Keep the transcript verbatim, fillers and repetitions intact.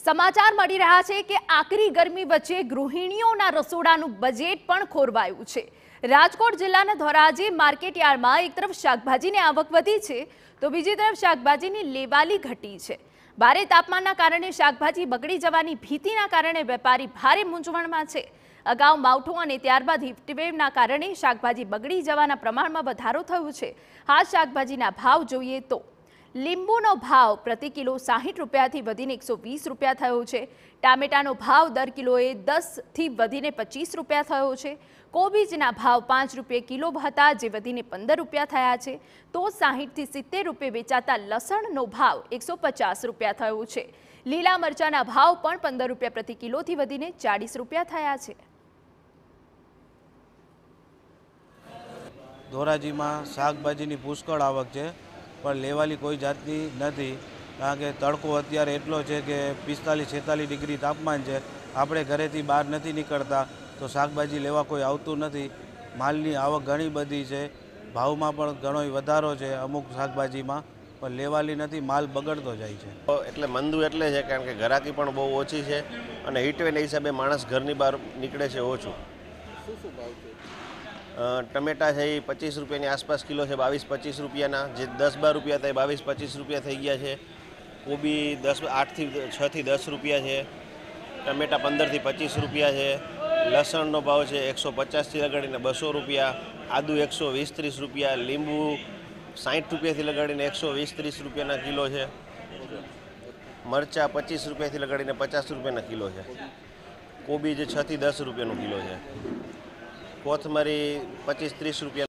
સમાચાર મળી રહ્યા છે કે આકરી ગરમી વચ્ચે ગૃહિણીઓના રસોડાનું બજેટ પણ ખોરવાયું છે। રાજકોટ જિલ્લાના ધોરાજી માર્કેટ યાર્ડમાં એક તરફ શાકભાજીની આવક વધી છે તો બીજી તરફ શાકભાજીની લેવાલી ઘટી છે। ભારે તાપમાનના કારણે શાકભાજી બગડી જવાની ભીતિના કારણે વેપારી ભારે મૂંઝવણમાં છે। અગાઉ માવઠું અને ત્યારબાદ હીટવેવના કારણે શાકભાજી બગડી જવાના પ્રમાણમાં વધારો થયો છે। આ શાકભાજીના ભાવ જોઈએ તો લીંબુનો ભાવ પ્રતિ કિલો સાહીઠ રૂપિયાથી વધીને એકસો વીસ રૂપિયા થયો છે। ટામેટાનો ભાવ દર કિલોએ દસથી વધીને પચીસ રૂપિયા થયો છે। કોબીજના ભાવ પાંચ રૂપિયા કિલો હતા જે વધીને પંદર રૂપિયા થયા છે તો સાહીઠથી સિત્તેર રૂપિયા વેચાતા લસણનો ભાવ એકસો પચાસ રૂપિયા થયો છે। લીલા મરચાના ભાવ પણ પંદર રૂપિયા પ્રતિ કિલોથી વધીને ચાલીસ રૂપિયા થયા છે। ધોરાજીમાં શાકભાજીની પુષ્કળ આવક છે પણ લેવાલી કોઈ જાતની નથી કારણ કે તડકો અત્યારે એટલો છે કે પિસ્તાલીસ છેતાલીસ ડિગ્રી તાપમાન છે। આપણે ઘરેથી બહાર નથી નીકળતા તો શાકભાજી લેવા કોઈ આવતું નથી। માલની આવક ઘણી બધી છે, ભાવમાં પણ ઘણો વધારો છે અમુક શાકભાજીમાં, પણ લેવાલી નથી, માલ બગડતો જાય છે। એટલે મંદુ એટલે છે કારણ કે ઘરાકી પણ બહુ ઓછી છે અને હીટવેવના હિસાબે માણસ ઘરની બહાર નીકળે છે ઓછું। શું શું ભાવ છે? ટમેટા છે એ પચીસ રૂપિયાની આસપાસ કિલો છે, બાવીસ પચીસ રૂપિયાના, જે દસ બાર રૂપિયા થાય બાવીસ પચીસ રૂપિયા થઈ ગયા છે। કોબી દસ આઠથી છથી દસ રૂપિયા છે, ટમેટા પંદરથી પચીસ રૂપિયા છે, લસણનો ભાવ છે એકસો પચાસથી લગાડીને બસો રૂપિયા, આદુ એકસો વીસ ત્રીસ રૂપિયા, લીંબુ સાઠ રૂપિયાથી લગાડીને એકસો વીસ ત્રીસ રૂપિયાના કિલો છે, મરચાં પચીસ રૂપિયાથી લગાડીને પચાસ રૂપિયાના કિલો છે, કોબી જે છથી દસ રૂપિયાનો કિલો છે, કોથમરી પચીસ ત્રીસ રૂપિયા